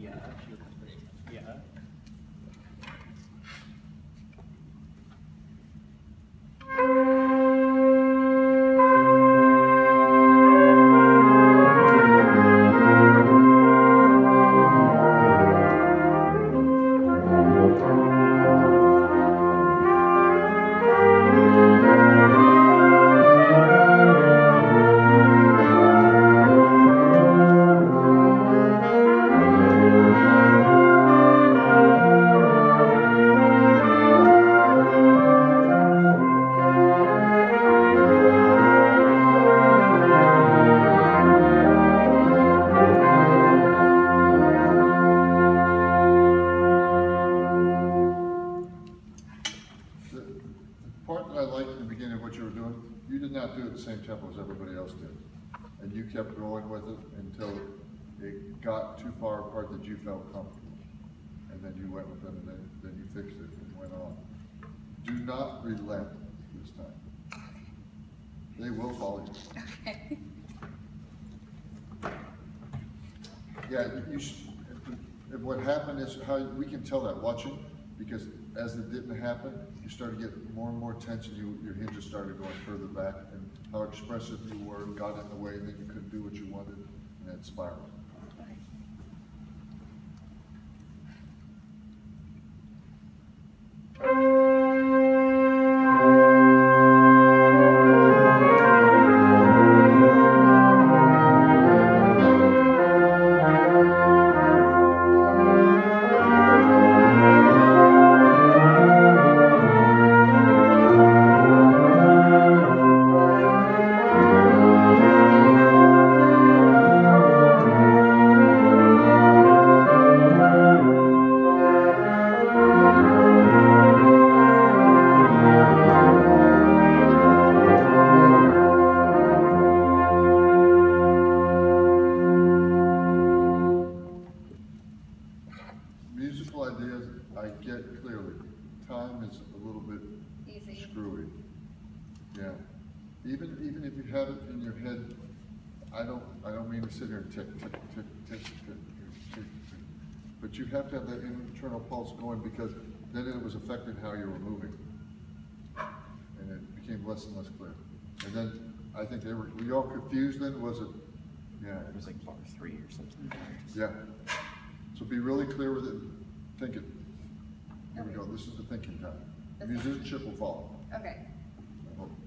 Yeah, she looks pretty. Yeah. The part that I liked in the beginning of what you were doing, you did not do it the same tempo as everybody else did. And you kept going with it until it got too far apart that you felt comfortable. And then you went with them, and then you fixed it and went on. Do not relent this time. They will follow you. Okay. Yeah, you should, and what happened is how we can tell that watching, because as it didn't happen, you started to get more and more tension. Your hinges started going further back, and how expressive you were got in the way, and then you couldn't do what you wanted, and it spiraled. Okay. Musical ideas, I get clearly. Time is a little bit Easy. screwy. Yeah. Even if you have it in your head, I don't mean to sit here and tick, tick, tick, tick, tick, tick, tick, tick. But you have to have that internal pulse going, because then it was affecting how you were moving. And it became less and less clear. And then I think were you all confused then? Was it? Yeah. It was like bar 3 or something. Yeah. So be really clear with it. Think it. Here we go. This is the thinking time. Musicianship will follow. Okay. I hope.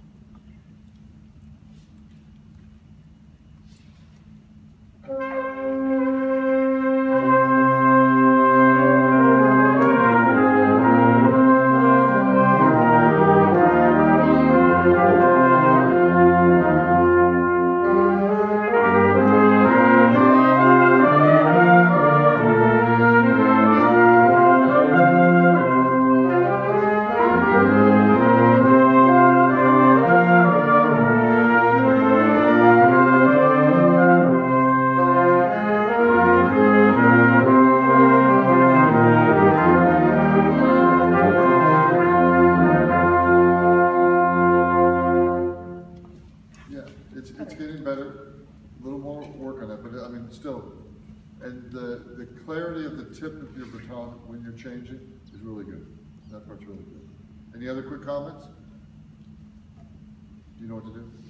It's getting better, a little more work on it, but I mean, still, and the clarity of the tip of your baton when you're changing is really good. That part's really good. Any other quick comments? Do you know what to do?